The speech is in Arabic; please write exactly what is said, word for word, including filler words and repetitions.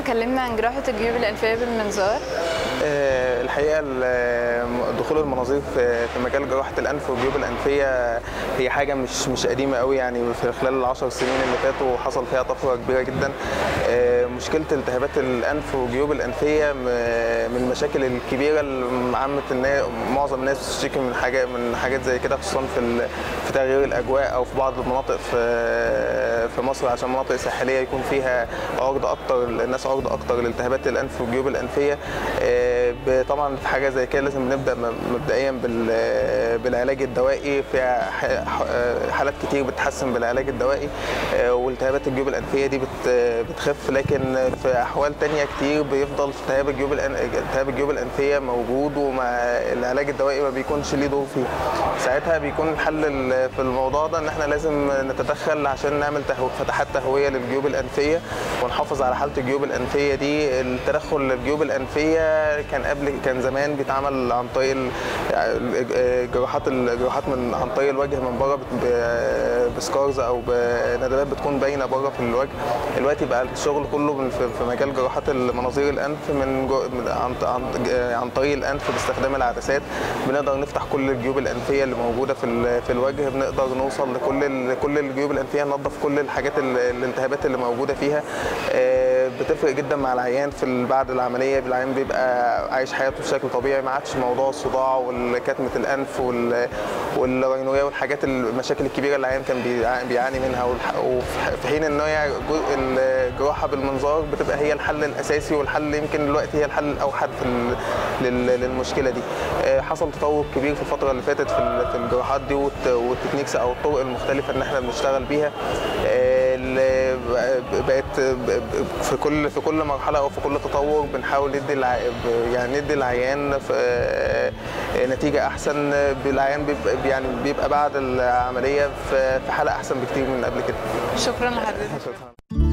كلمنا عن جراحة الجيوب الأنفية بالمنظار. أه الحقيقة دخول المناظير في مجال جراحة الأنف والجيوب الأنفية هي حاجة مش مش قديمة قوي، يعني في خلال العشر سنين اللي فاتوا حصل فيها طفرة كبيرة جدا. أه مشكلة التهابات الأنف والجيوب الأنفية من المشاكل الكبيرة اللي عامة الناس معظم الناس بتشتكي من حاجة من حاجات زي كده، خصوصا في في تغيير الأجواء أو في بعض المناطق في في مصر، عشان مناطق ساحلية يكون فيها عرضة أكتر، الناس عرضة أكتر لالتهابات الأنف والجيوب الأنفية. طبعا في حاجة زي كده لازم نبدأ مبدئيا بالعلاج الدوائي. في حالات كتير بتتحسن بالعلاج الدوائي والتهابات الجيوب الأنفية دي بتخف، لكن في أحوال تانية كتير بيفضل التهاب الجيوب التهاب الجيوب الأنفية موجود، ومع العلاج الدوائي ما بيكونش ليه دور فيه. ساعتها بيكون الحل في الموضوع ده ان احنا لازم نتدخل عشان نعمل فتحات تهوية للجيوب الأنفية ونحافظ على حالة الجيوب الأنفية دي. التدخل للجيوب الأنفية كان قبل كان زمان بيتعمل عن طريق الجراحات الجراحات من عن طريق الوجه من بره بسكارز او بندبات بتكون باينه بره في الوجه. دلوقتي بقى الشغل كله في مجال جراحات مناظير الانف من عن عن طريق الانف باستخدام العدسات. بنقدر نفتح كل الجيوب الانفيه اللي موجوده في في الوجه، بنقدر نوصل لكل كل الجيوب الانفيه، ننظف كل الحاجات الالتهابات اللي موجوده فيها. بتفرق جدا مع العيان في بعد العمليه، العيان بيبقى عايش حياته بشكل طبيعي، ما عادش موضوع الصداع والكتمه الانف والرينويه والحاجات المشاكل الكبيره اللي العيان كان بيعاني منها. وفي حين ان هي الجراحه بالمنظار بتبقى هي الحل الاساسي، والحل يمكن دلوقتي هي الحل الاوحد في للمشكله دي. حصل تطور كبير في الفتره اللي فاتت في الجراحات دي والتكنيكس او الطرق المختلفه ان احنا بنشتغل بيها. بقت في كل في كل مرحله او في كل تطور بنحاول ندي يعني ندي العيان في نتيجه احسن. العيان بيبقى يعني بيبقى بعد العمليه في حاله احسن بكتير من قبل كده. شكرا لحضرتك.